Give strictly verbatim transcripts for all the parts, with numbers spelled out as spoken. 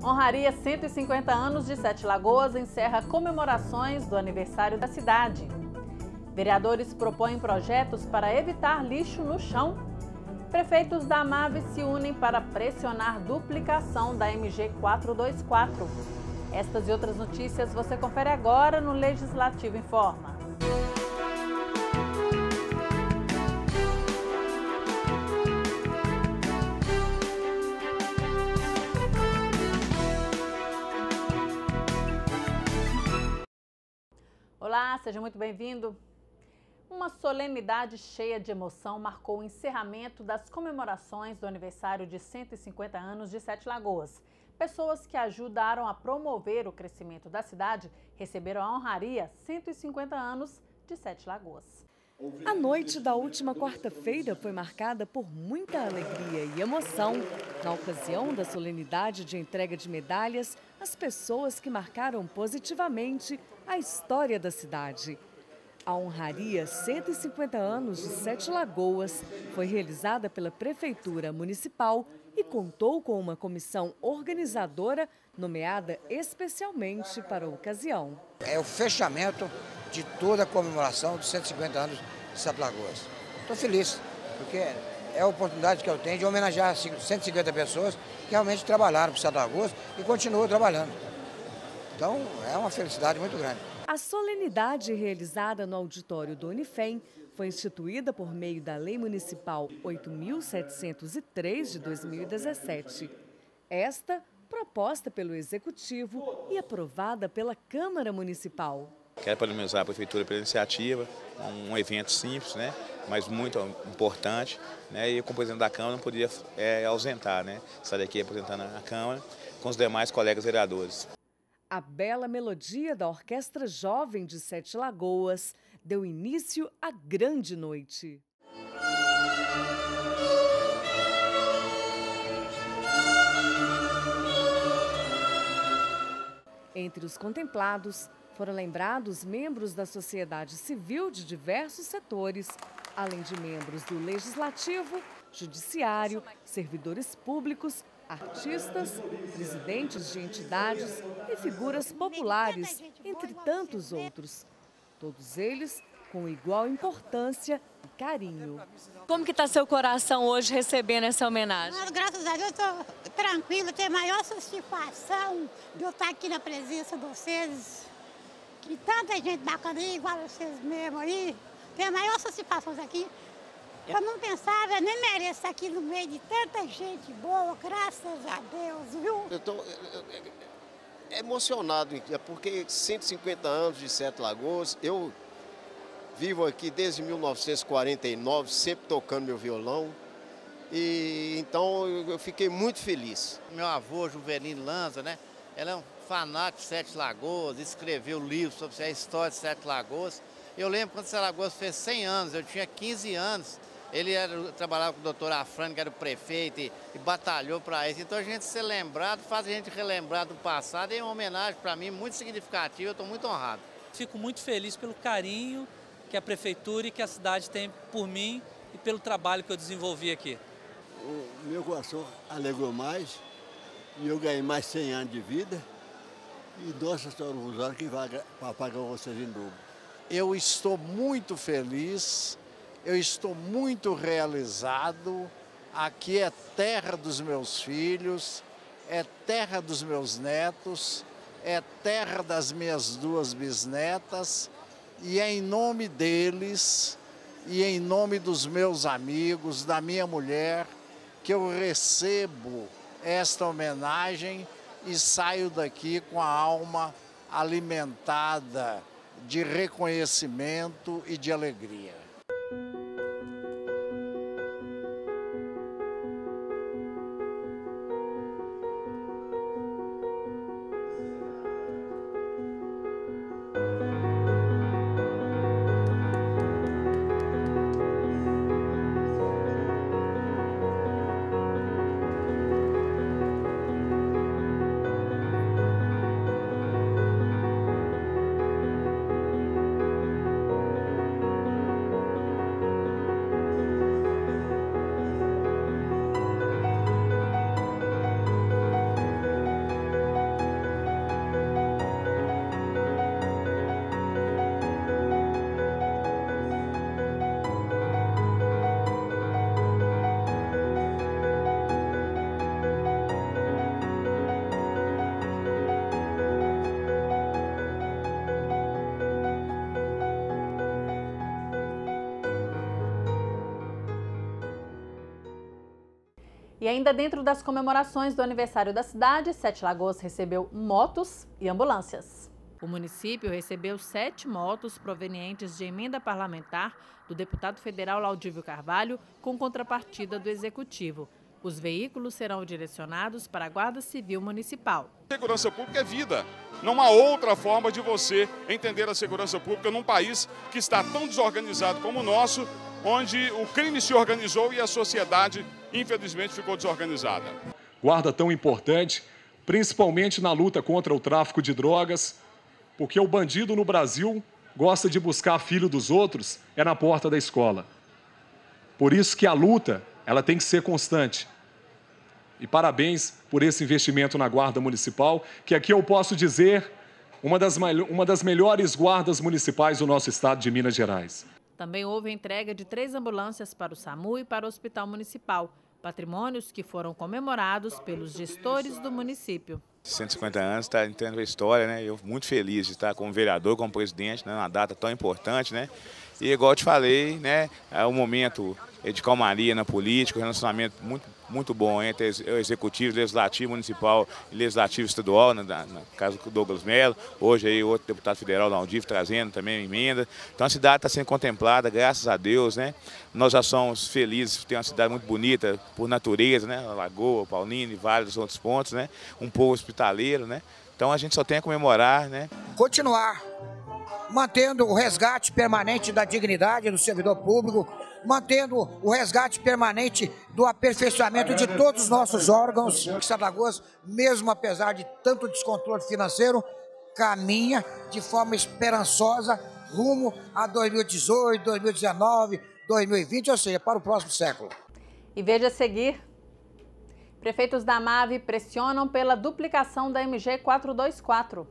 Honraria cento e cinquenta anos de Sete Lagoas encerra comemorações do aniversário da cidade. Vereadores propõem projetos para evitar lixo no chão. Prefeitos da Amave se unem para pressionar duplicação da M G quatrocentos e vinte e quatro. Estas e outras notícias você confere agora no Legislativo Informa. Olá, seja muito bem-vindo. Uma solenidade cheia de emoção marcou o encerramento das comemorações do aniversário de cento e cinquenta anos de Sete Lagoas. Pessoas que ajudaram a promover o crescimento da cidade receberam a honraria cento e cinquenta anos de Sete Lagoas. A noite da última quarta-feira foi marcada por muita alegria e emoção. Na ocasião da solenidade de entrega de medalhas, as pessoas que marcaram positivamente a história da cidade. A honraria cento e cinquenta anos de Sete Lagoas foi realizada pela Prefeitura Municipal e contou com uma comissão organizadora nomeada especialmente para a ocasião. É o fechamento de toda a comemoração dos cento e cinquenta anos de Sete Lagoas. Estou feliz, porque é a oportunidade que eu tenho de homenagear cento e cinquenta pessoas que realmente trabalharam para Sete Lagoas e continuam trabalhando. Então, é uma felicidade muito grande. A solenidade realizada no auditório do Unifem foi instituída por meio da Lei Municipal oito mil setecentos e três de dois mil e dezessete. Esta proposta pelo Executivo e aprovada pela Câmara Municipal. Quero parabenizar a Prefeitura pela iniciativa, um evento simples, né, mas muito importante, né, e como presidente da Câmara não podia é, ausentar, né, estar aqui representando a Câmara com os demais colegas vereadores. A bela melodia da Orquestra Jovem de Sete Lagoas deu início à grande noite. Entre os contemplados foram lembrados membros da sociedade civil de diversos setores, além de membros do Legislativo, Judiciário, servidores públicos, artistas, presidentes de entidades e figuras populares, entre tantos outros. Todos eles com igual importância e carinho. Como que está seu coração hoje recebendo essa homenagem? Mas, graças a Deus, estou tranquila, tenho a maior satisfação de eu estar aqui na presença de vocês. Que tanta gente bacana aí, igual vocês mesmo aí, tenho a maior satisfação aqui. Eu não pensava, eu nem mereço estar aqui no meio de tanta gente boa, graças a Deus, viu? Eu estou emocionado, porque cento e cinquenta anos de Sete Lagoas, eu vivo aqui desde mil novecentos e quarenta e nove, sempre tocando meu violão, e então eu fiquei muito feliz. Meu avô, Juvelino Lanza, né? Ele é um fanático de Sete Lagoas, escreveu livros sobre a história de Sete Lagoas. Eu lembro quando Sete Lagoas fez cem anos, eu tinha quinze anos. Ele era, trabalhava com o doutor Afrânio, que era o prefeito, e, e batalhou para isso. Então a gente ser lembrado, faz a gente relembrar do passado, é uma homenagem para mim muito significativa, eu estou muito honrado. Fico muito feliz pelo carinho que a prefeitura e que a cidade tem por mim e pelo trabalho que eu desenvolvi aqui. O meu coração alegrou mais, e eu ganhei mais cem anos de vida, e Nossa Senhora do Rosário que vai pagar vocês em dobro. Eu estou muito feliz, eu estou muito realizado. Aqui é terra dos meus filhos, é terra dos meus netos, é terra das minhas duas bisnetas. E é em nome deles e em nome dos meus amigos, da minha mulher, que eu recebo esta homenagem e saio daqui com a alma alimentada de reconhecimento e de alegria. E ainda dentro das comemorações do aniversário da cidade, Sete Lagoas recebeu motos e ambulâncias. O município recebeu sete motos provenientes de emenda parlamentar do deputado federal Laudívio Carvalho, com contrapartida do Executivo. Os veículos serão direcionados para a Guarda Civil Municipal. Segurança pública é vida. Não há outra forma de você entender a segurança pública num país que está tão desorganizado como o nosso, onde o crime se organizou e a sociedade, infelizmente, ficou desorganizada. Guarda tão importante, principalmente na luta contra o tráfico de drogas, porque o bandido no Brasil gosta de buscar filho dos outros, é na porta da escola. Por isso que a luta, ela tem que ser constante. E parabéns por esse investimento na Guarda Municipal, que aqui eu posso dizer, uma das, uma das melhores guardas municipais do nosso estado de Minas Gerais. Também houve a entrega de três ambulâncias para o SAMU e para o Hospital Municipal, patrimônios que foram comemorados pelos gestores do município. cento e cinquenta anos está entrando na história, né? Eu muito feliz de estar como vereador, como presidente, né? Numa data tão importante, né? E igual eu te falei, né? É um momento de calmaria na política, um relacionamento muito, muito bom entre o executivo, legislativo municipal e legislativo estadual, né? na, na casa do Douglas Mello, hoje aí outro deputado federal, Laudívio, trazendo também a emenda. Então a cidade está sendo contemplada, graças a Deus, né? Nós já somos felizes de ter uma cidade muito bonita por natureza, né? Lagoa, Paulínia e vários outros pontos, né? Um povo hospitaleiro, né? Então a gente só tem a comemorar, né? Continuar mantendo o resgate permanente da dignidade do servidor público, mantendo o resgate permanente do aperfeiçoamento de todos os nossos órgãos. Sete Lagoas, mesmo apesar de tanto descontrole financeiro, caminha de forma esperançosa rumo a dois mil e dezoito, dois mil e dezenove, dois mil e vinte, ou seja, para o próximo século. E veja a seguir, prefeitos da MAVE pressionam pela duplicação da M G quatrocentos e vinte e quatro.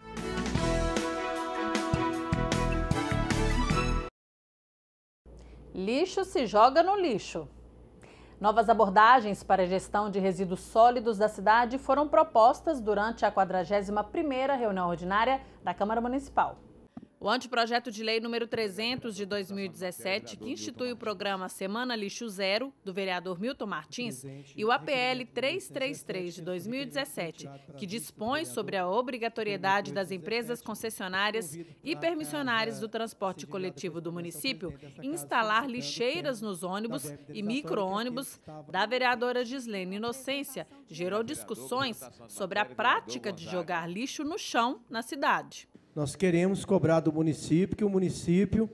Lixo se joga no lixo. Novas abordagens para a gestão de resíduos sólidos da cidade foram propostas durante a quadragésima primeira reunião ordinária da Câmara Municipal. O anteprojeto de lei número trezentos de dois mil e dezessete, que institui o programa Semana Lixo Zero, do vereador Milton Martins, e o A P L trezentos e trinta e três de dois mil e dezessete, que dispõe sobre a obrigatoriedade das empresas concessionárias e permissionárias do transporte coletivo do município instalar lixeiras nos ônibus e micro-ônibus, da vereadora Gislene Inocência, gerou discussões sobre a prática de jogar lixo no chão na cidade. Nós queremos cobrar do município que o município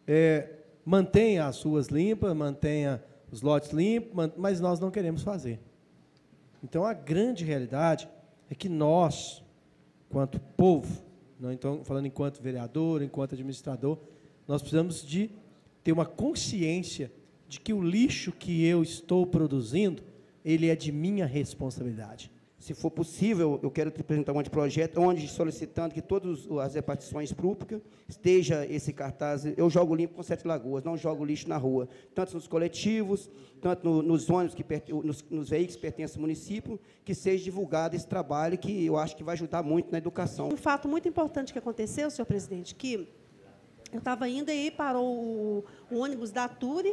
é, mantenha as ruas limpas, mantenha os lotes limpos, mas nós não queremos fazer. Então, a grande realidade é que nós, enquanto povo, não então falando enquanto vereador, enquanto administrador, nós precisamos de ter uma consciência de que o lixo que eu estou produzindo, ele é de minha responsabilidade. Se for possível, eu quero te apresentar um anteprojeto, onde solicitando que todas as repartições públicas esteja esse cartaz, eu jogo limpo com Sete Lagoas, não jogo lixo na rua, tanto nos coletivos, tanto no, nos ônibus, que nos, nos veículos que pertencem ao município, que seja divulgado esse trabalho, que eu acho que vai ajudar muito na educação. Um fato muito importante que aconteceu, senhor presidente, que eu estava indo e aí parou o, o ônibus da Turi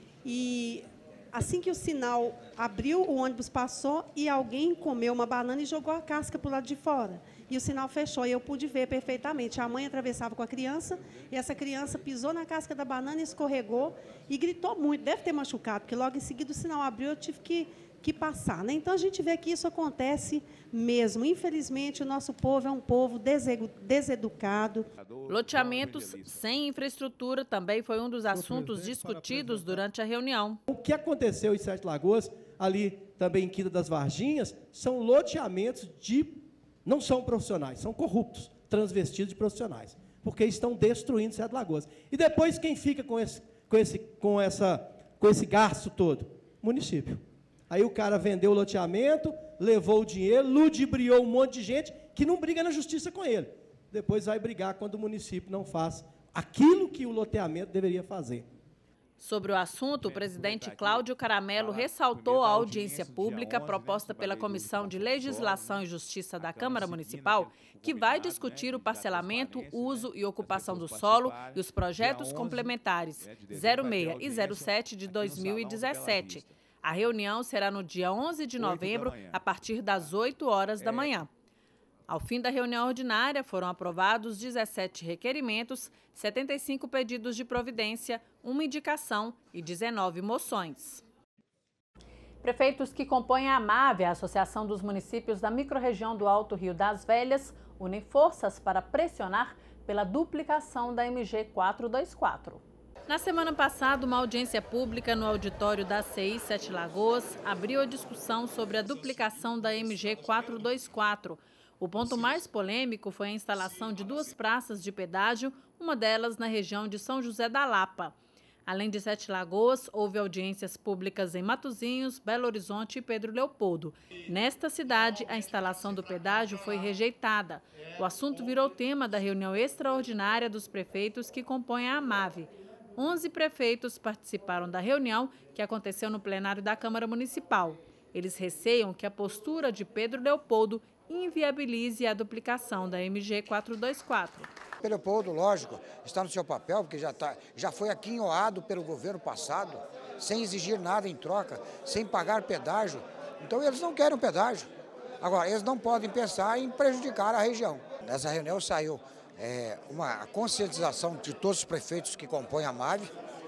e... assim que o sinal abriu, o ônibus passou e alguém comeu uma banana e jogou a casca para o lado de fora. E o sinal fechou, e eu pude ver perfeitamente. A mãe atravessava com a criança, e essa criança pisou na casca da banana, escorregou e gritou muito. Deve ter machucado, porque logo em seguida o sinal abriu, eu tive que, que passar, né? Então, a gente vê que isso acontece mesmo. Infelizmente, o nosso povo é um povo deseducado. Loteamentos sem infraestrutura também foi um dos assuntos discutidos durante a reunião. O que aconteceu em Sete Lagoas, ali também em Quinta das Varginhas, são loteamentos de... não são profissionais, são corruptos, transvestidos de profissionais, porque estão destruindo Sete Lagoas. E depois quem fica com esse, com esse, com essa, com esse gasto todo? Município. Aí o cara vendeu o loteamento, levou o dinheiro, ludibriou um monte de gente que não briga na justiça com ele. Depois vai brigar quando o município não faz aquilo que o loteamento deveria fazer. Sobre o assunto, o presidente Cláudio Caramelo ressaltou a audiência pública proposta pela Comissão de Legislação e Justiça da Câmara Municipal, que vai discutir o parcelamento, uso e ocupação do solo e os projetos complementares zero seis e zero sete de dois mil e dezessete. A reunião será no dia onze de novembro, a partir das oito horas da manhã. Ao fim da reunião ordinária, foram aprovados dezessete requerimentos, setenta e cinco pedidos de providência, uma indicação e dezenove moções. Prefeitos que compõem a AMAVE, a Associação dos Municípios da Microrregião do Alto Rio das Velhas, unem forças para pressionar pela duplicação da M G quatrocentos e vinte e quatro. Na semana passada, uma audiência pública no auditório da C I Sete Lagoas abriu a discussão sobre a duplicação da M G quatrocentos e vinte e quatro. O ponto mais polêmico foi a instalação de duas praças de pedágio, uma delas na região de São José da Lapa. Além de Sete Lagoas, houve audiências públicas em Matozinhos, Belo Horizonte e Pedro Leopoldo. Nesta cidade, a instalação do pedágio foi rejeitada. O assunto virou tema da reunião extraordinária dos prefeitos que compõem a AMAVE. onze prefeitos participaram da reunião, que aconteceu no plenário da Câmara Municipal. Eles receiam que a postura de Pedro Leopoldo inviabilize a duplicação da M G quatrocentos e vinte e quatro. Pedro Leopoldo, lógico, está no seu papel, porque já, tá, já foi aquinhoado pelo governo passado, sem exigir nada em troca, sem pagar pedágio. Então eles não querem um pedágio. Agora, eles não podem pensar em prejudicar a região. Nessa reunião saiu é, uma conscientização de todos os prefeitos que compõem a AMAVE,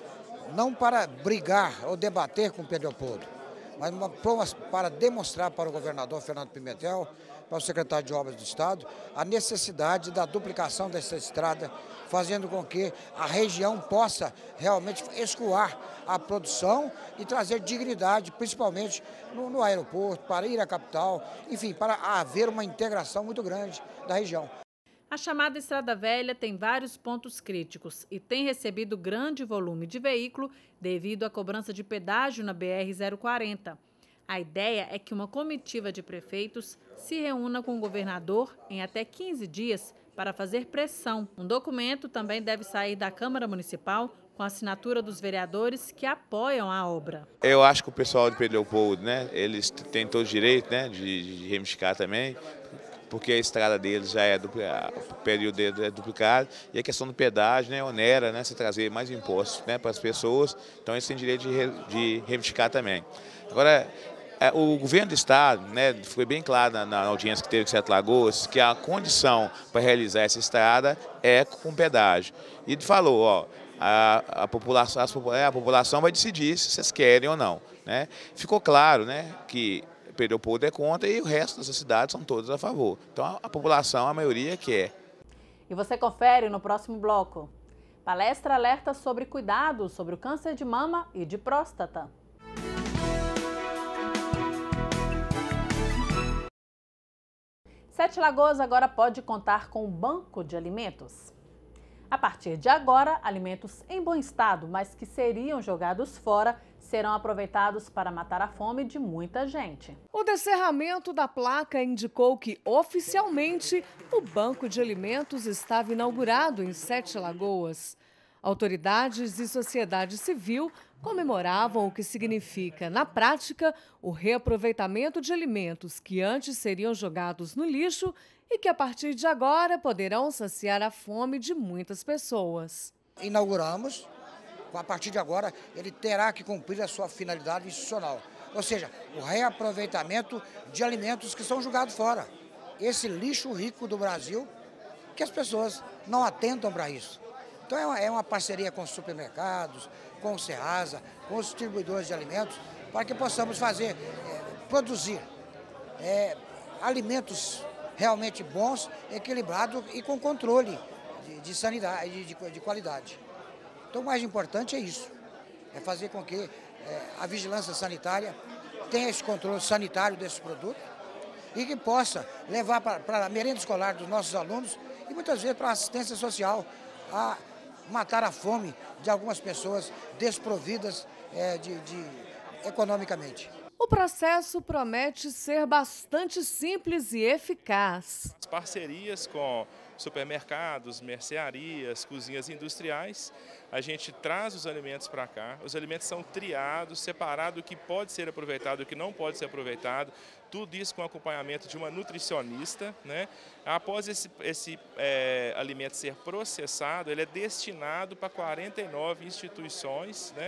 não para brigar ou debater com Pedro Leopoldo, mas uma, para demonstrar para o governador Fernando Pimentel, para o secretário de Obras do Estado, a necessidade da duplicação dessa estrada, fazendo com que a região possa realmente escoar a produção e trazer dignidade, principalmente no, no aeroporto, para ir à capital, enfim, para haver uma integração muito grande da região. A chamada Estrada Velha tem vários pontos críticos e tem recebido grande volume de veículo devido à cobrança de pedágio na B R zero quarenta. A ideia é que uma comitiva de prefeitos se reúna com o governador em até quinze dias para fazer pressão. Um documento também deve sair da Câmara Municipal com a assinatura dos vereadores que apoiam a obra. Eu acho que o pessoal de Pedro Leopoldo, né, eles têm todo o direito, né, de, de reivindicar também, porque a estrada deles já é duplicada, o período deles é duplicado, e a questão do pedágio, né, onera, né, se trazer mais impostos, né, para as pessoas, então eles têm direito de, re, de reivindicar também. Agora, o governo do estado, né, foi bem claro na, na audiência que teve com Sete Lagoas, que a condição para realizar essa estrada é com pedágio. E ele falou, ó, a, a, população, a, a população vai decidir se vocês querem ou não, né? Ficou claro, né, que Pedro Leopoldo é contra e o resto das cidades são todas a favor. Então a, a população, a maioria quer. E você confere no próximo bloco. Palestra alerta sobre cuidados sobre o câncer de mama e de próstata. Sete Lagoas agora pode contar com um banco de alimentos. A partir de agora, alimentos em bom estado, mas que seriam jogados fora, serão aproveitados para matar a fome de muita gente. O descerramento da placa indicou que, oficialmente, o Banco de Alimentos estava inaugurado em Sete Lagoas. Autoridades e sociedade civil comemoravam o que significa, na prática, o reaproveitamento de alimentos que antes seriam jogados no lixo e que, a partir de agora, poderão saciar a fome de muitas pessoas. Inauguramos, a partir de agora, ele terá que cumprir a sua finalidade institucional, ou seja, o reaproveitamento de alimentos que são jogados fora. Esse lixo rico do Brasil, que as pessoas não atentam para isso. Então é uma, é uma parceria com os supermercados, com o Ceasa, com os distribuidores de alimentos, para que possamos fazer, é, produzir é, alimentos realmente bons, equilibrados e com controle de, de sanidade, de, de qualidade. Então o mais importante é isso, é fazer com que é, a vigilância sanitária tenha esse controle sanitário desses produtos e que possa levar para a merenda escolar dos nossos alunos e muitas vezes para a assistência social, a matar a fome de algumas pessoas desprovidas é, de, de, economicamente. O processo promete ser bastante simples e eficaz. As parcerias com supermercados, mercearias, cozinhas industriais, a gente traz os alimentos para cá, os alimentos são triados, separados o que pode ser aproveitado e o que não pode ser aproveitado, tudo isso com acompanhamento de uma nutricionista, né? Após esse, esse é, alimento ser processado, ele é destinado para quarenta e nove instituições, né,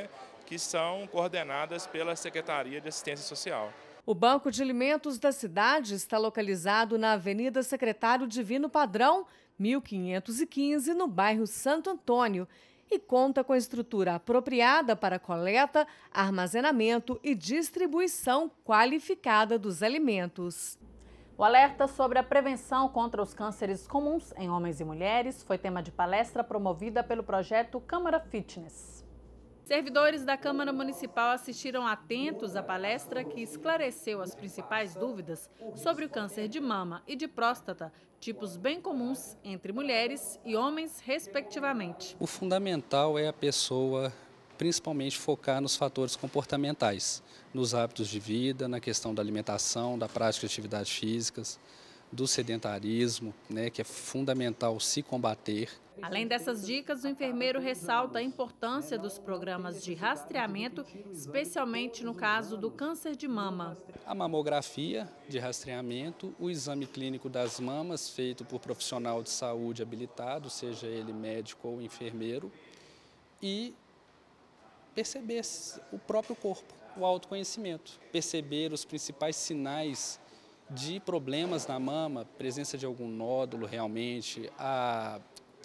que são coordenadas pela Secretaria de Assistência Social. O Banco de Alimentos da cidade está localizado na Avenida Secretário Divino Padrão, mil quinhentos e quinze, no bairro Santo Antônio, e conta com estrutura apropriada para coleta, armazenamento e distribuição qualificada dos alimentos. O alerta sobre a prevenção contra os cânceres comuns em homens e mulheres foi tema de palestra promovida pelo projeto Câmara Fitness. Servidores da Câmara Municipal assistiram atentos à palestra que esclareceu as principais dúvidas sobre o câncer de mama e de próstata, tipos bem comuns entre mulheres e homens, respectivamente. O fundamental é a pessoa principalmente focar nos fatores comportamentais, nos hábitos de vida, na questão da alimentação, da prática de atividades físicas, do sedentarismo, né, que é fundamental se combater. Além dessas dicas, o enfermeiro ressalta a importância dos programas de rastreamento, especialmente no caso do câncer de mama. A mamografia de rastreamento, o exame clínico das mamas feito por profissional de saúde habilitado, seja ele médico ou enfermeiro, e perceber o próprio corpo, o autoconhecimento, perceber os principais sinais de problemas na mama, presença de algum nódulo realmente, a,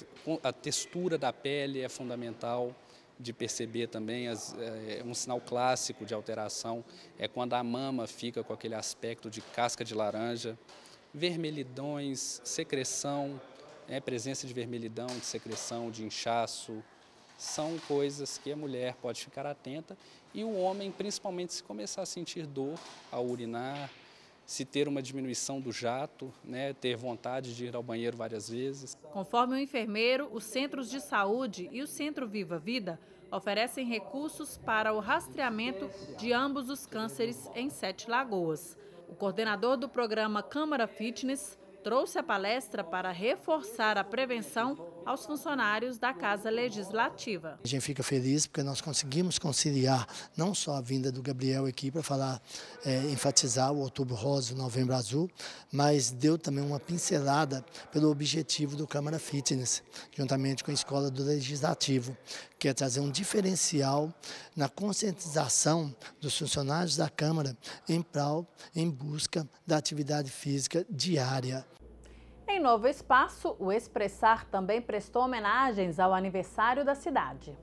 a textura da pele é fundamental de perceber também, as, é um sinal clássico de alteração, é quando a mama fica com aquele aspecto de casca de laranja, vermelhidões, secreção, é, presença de vermelhidão, de secreção, de inchaço, são coisas que a mulher pode ficar atenta e o homem, principalmente, se começar a sentir dor ao urinar, se ter uma diminuição do jato, né, ter vontade de ir ao banheiro várias vezes. Conforme o enfermeiro, os centros de saúde e o Centro Viva Vida oferecem recursos para o rastreamento de ambos os cânceres em Sete Lagoas. O coordenador do programa Câmara Fitness trouxe a palestra para reforçar a prevenção aos funcionários da Casa Legislativa. A gente fica feliz porque nós conseguimos conciliar não só a vinda do Gabriel aqui para falar, é, enfatizar o Outubro Rosa e o Novembro Azul, mas deu também uma pincelada pelo objetivo do Câmara Fitness, juntamente com a Escola do Legislativo, que é trazer um diferencial na conscientização dos funcionários da Câmara em prol, em busca da atividade física diária. Em Novo Espaço, o Expressar também prestou homenagens ao aniversário da cidade.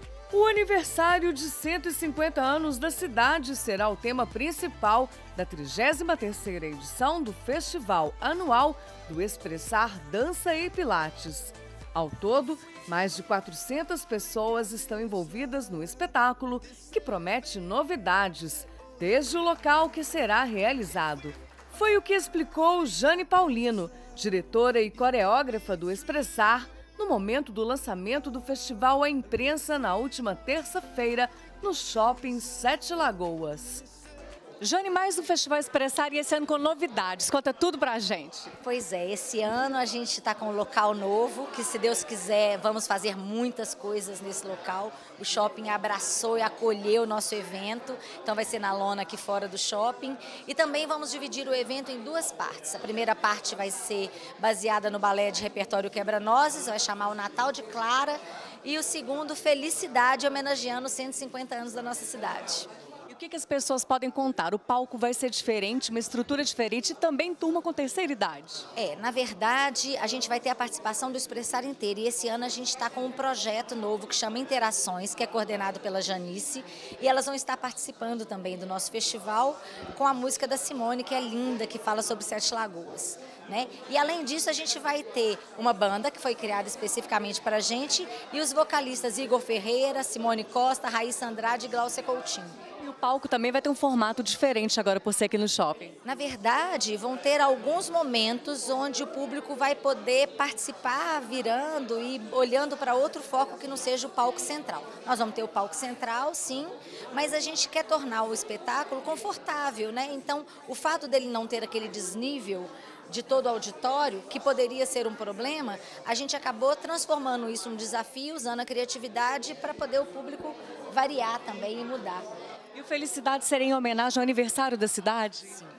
O aniversário de cento e cinquenta anos da cidade será o tema principal da trigésima terceira edição do Festival Anual do Expressar Dança e Pilates. Ao todo, mais de quatrocentas pessoas estão envolvidas no espetáculo, que promete novidades, desde o local que será realizado. Foi o que explicou Jane Paulino, diretora e coreógrafa do Expressar, no momento do lançamento do festival à imprensa na última terça-feira, no Shopping Sete Lagoas. Jane, mais um Festival Expressar e esse ano com novidades. Conta tudo pra gente. Pois é, esse ano a gente está com um local novo, que se Deus quiser vamos fazer muitas coisas nesse local. O shopping abraçou e acolheu o nosso evento, então vai ser na lona aqui fora do shopping. E também vamos dividir o evento em duas partes. A primeira parte vai ser baseada no balé de repertório Quebra-Nozes, vai chamar o Natal de Clara. E o segundo, Felicidade, homenageando os cento e cinquenta anos da nossa cidade. O que, que as pessoas podem contar? O palco vai ser diferente, uma estrutura diferente e também turma com terceira idade. É, na verdade, a gente vai ter a participação do Expressar inteiro e esse ano a gente está com um projeto novo que chama Interações, que é coordenado pela Janice e elas vão estar participando também do nosso festival com a música da Simone, que é linda, que fala sobre Sete Lagoas. Né? E além disso, a gente vai ter uma banda que foi criada especificamente para a gente e os vocalistas Igor Ferreira, Simone Costa, Raíssa Andrade e Glaucia Coutinho. E o palco também vai ter um formato diferente agora por ser aqui no shopping. Na verdade, vão ter alguns momentos onde o público vai poder participar virando e olhando para outro foco que não seja o palco central. Nós vamos ter o palco central, sim, mas a gente quer tornar o espetáculo confortável, né? Então, o fato dele não ter aquele desnível de todo o auditório, que poderia ser um problema, a gente acabou transformando isso num desafio, usando a criatividade para poder o público variar também e mudar. E o Felicidade seria em homenagem ao aniversário da cidade? Sim.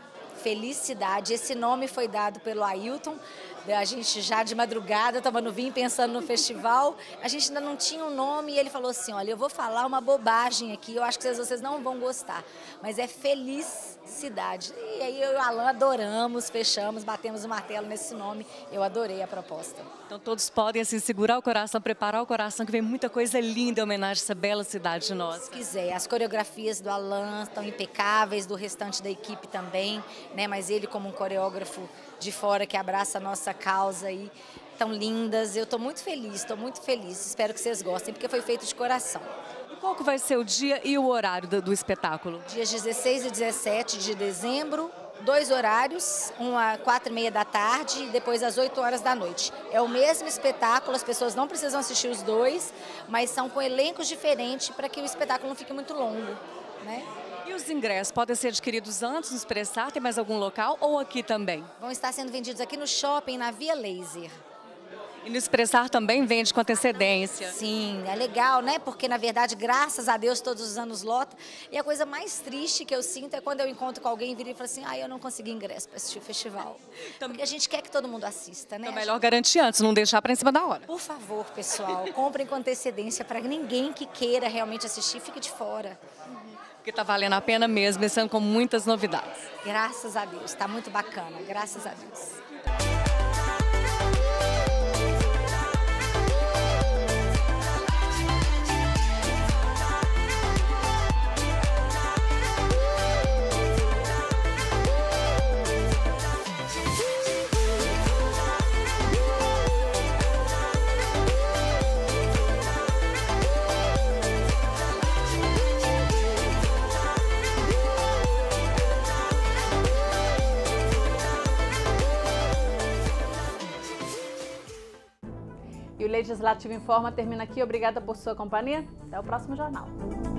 Felicidade. Esse nome foi dado pelo Ailton. A gente já de madrugada tomando vinho, pensando no festival. A gente ainda não tinha um nome e ele falou assim, olha, eu vou falar uma bobagem aqui, eu acho que vocês, vocês não vão gostar, mas é Felicidade. E aí eu e o Alan adoramos, fechamos, batemos o martelo nesse nome. Eu adorei a proposta. Então todos podem assim, segurar o coração, preparar o coração, que vem muita coisa linda em homenagem a essa bela cidade nossa. Se quiser, as coreografias do Alan estão impecáveis, do restante da equipe também, né? Mas ele como um coreógrafo de fora que abraça a nossa causa aí, tão lindas. Eu estou muito feliz, estou muito feliz. Espero que vocês gostem, porque foi feito de coração. E qual que vai ser o dia e o horário do, do espetáculo? Dias dezesseis e dezessete de dezembro, dois horários, um às quatro e meia da tarde e depois às oito horas da noite. É o mesmo espetáculo, as pessoas não precisam assistir os dois, mas são com elencos diferentes para que o espetáculo não fique muito longo, né? E os ingressos podem ser adquiridos antes no Expressar, tem mais algum local ou aqui também? Vão estar sendo vendidos aqui no shopping, na Via Laser. E no Expressar também vende com antecedência? Sim, é legal, né? Porque, na verdade, graças a Deus, todos os anos lota. E a coisa mais triste que eu sinto é quando eu encontro com alguém e vira e fala assim, ah, eu não consegui ingresso para assistir o festival. Porque a gente quer que todo mundo assista, né? Então, melhor garantir antes, não deixar para em cima da hora. Por favor, pessoal, comprem com antecedência para ninguém que queira realmente assistir fique de fora. Porque está valendo a pena mesmo, esse ano com muitas novidades. Graças a Deus, está muito bacana, graças a Deus. E o Legislativo Informa termina aqui. Obrigada por sua companhia. Até o próximo jornal.